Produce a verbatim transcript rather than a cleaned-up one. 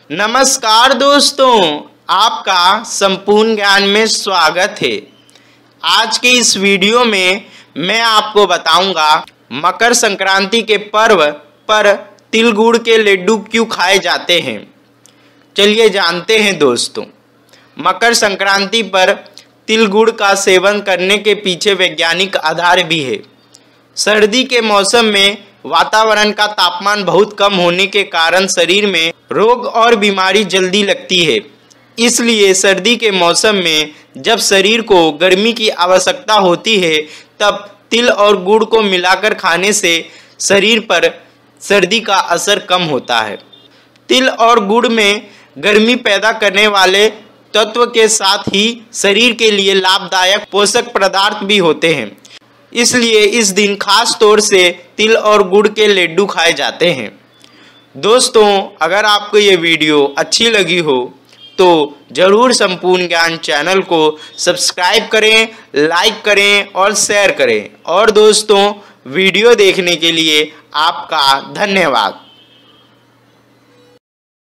नमस्कार दोस्तों, आपका संपूर्ण ज्ञान में स्वागत है। आज के इस वीडियो में मैं आपको बताऊंगा मकर संक्रांति के पर्व पर तिल गुड़ के लड्डू क्यों खाए जाते हैं। चलिए जानते हैं दोस्तों। मकर संक्रांति पर तिल गुड़ का सेवन करने के पीछे वैज्ञानिक आधार भी है। सर्दी के मौसम में वातावरण का तापमान बहुत कम होने के कारण शरीर में रोग और बीमारी जल्दी लगती है। इसलिए सर्दी के मौसम में जब शरीर को गर्मी की आवश्यकता होती है, तब तिल और गुड़ को मिलाकर खाने से शरीर पर सर्दी का असर कम होता है। तिल और गुड़ में गर्मी पैदा करने वाले तत्व के साथ ही शरीर के लिए लाभदायक पोषक पदार्थ भी होते हैं। इसलिए इस दिन खास तौर से तिल और गुड़ के लड्डू खाए जाते हैं। दोस्तों, अगर आपको ये वीडियो अच्छी लगी हो तो ज़रूर संपूर्ण ज्ञान चैनल को सब्सक्राइब करें, लाइक करें और शेयर करें। और दोस्तों, वीडियो देखने के लिए आपका धन्यवाद।